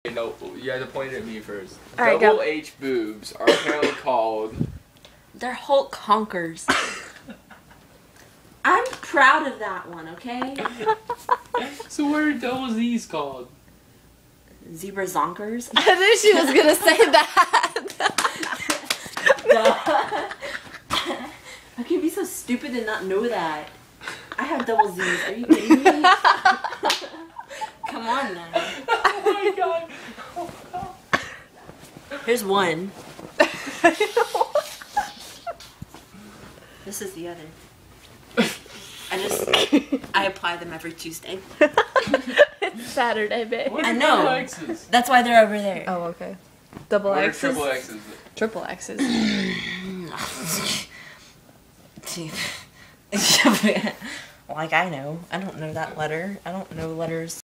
No, you had to point it at me first. All right, Double go. H boobs are apparently called. They're Hulk honkers. I'm proud of that one, okay? So what are double Z's called? Zebra zonkers. I knew she was gonna say that. How can you be so stupid and not know that? I have double Z's. Are you kidding me? Come on now. Oh my god. Here's one. This is the other. I apply them every Tuesday. It's Saturday, babe. What I are know. double X's? That's why they're over there. Oh, okay. Double What are X's. triple X's? Triple X's. Like I know. I don't know that letter. I don't know letters.